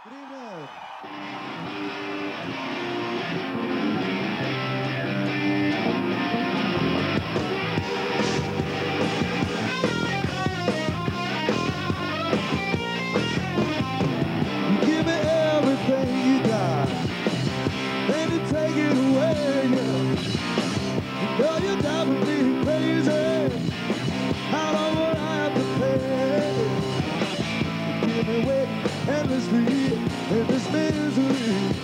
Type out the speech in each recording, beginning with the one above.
Good evening. You give me everything you got, then you take it away. You know you're driving me crazy. How long will I have to pay? You give me weight endlessly in this misery.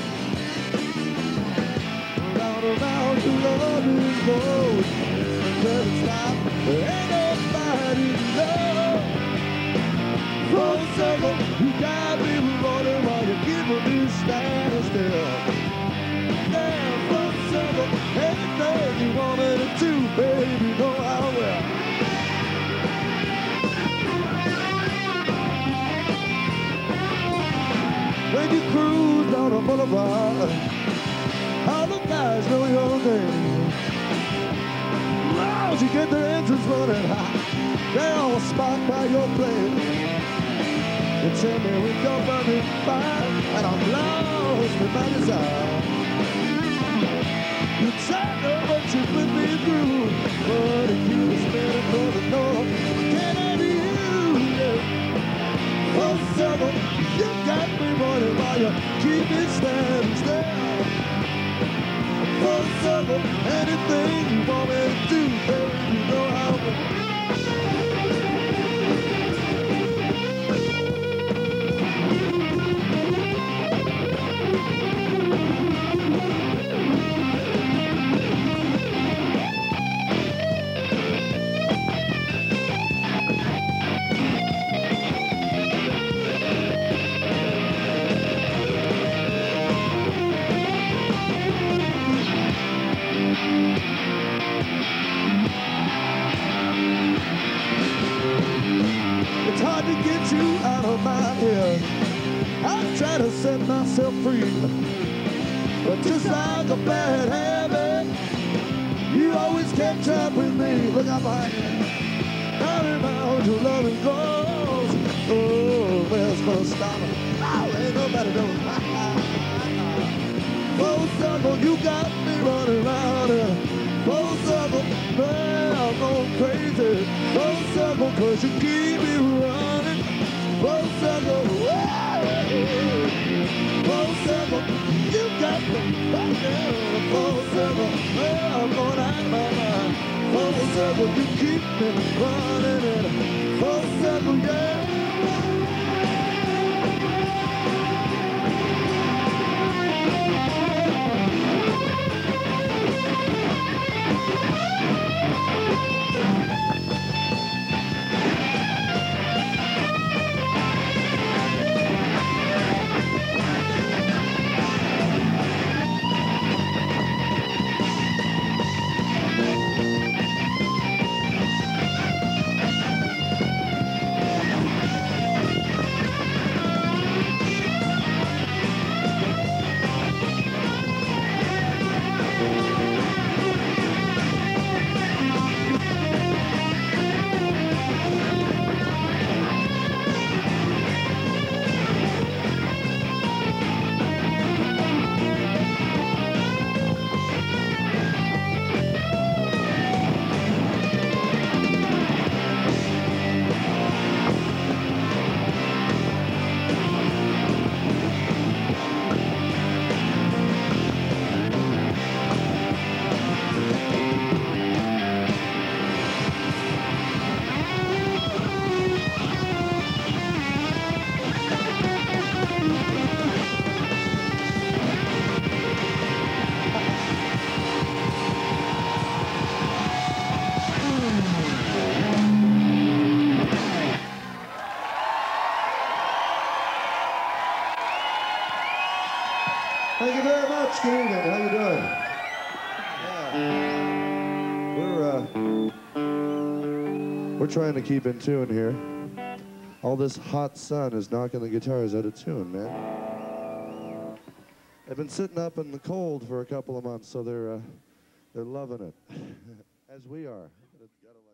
Round and round your love is goes until it stops. There ain't nobody to love. Full circle, you got me rolling while you're giving me standing still. Yeah, full circle, anything you want me to do, baby, know I will. When you cruise down the boulevard, all the guys know your name. As you get their engines running high, they all spot by your plane. You tell me we go running fire, and I'm lost in my desire. You tell me what you put me through, but if you was spinning for the north, can I be you? Yeah. Oh, summer, you got me running while you keep me standing still. Oh, summer, anything you want me to do, baby, you know I will. It's hard to get you out of my head. I try to set myself free, but just like a bad habit, you always catch up with me. Look out behind you. How around your loving goes. Oh, where's gonna stop it? Oh, ain't nobody knows. Full circle, you got me running around here. Full circle, man, I'm going crazy. Full circle, cause you keep me running. Full circle, whoa. Full circle, you got me running. Full circle, man, I'm going out of my mind. Full circle, you keep me running. Full circle, yeah. Thank you very much. Good evening. How you doing? Yeah. We're trying to keep in tune here. All this hot sun is knocking the guitars out of tune, man. They've been sitting up in the cold for a couple of months, so they're loving it, as we are.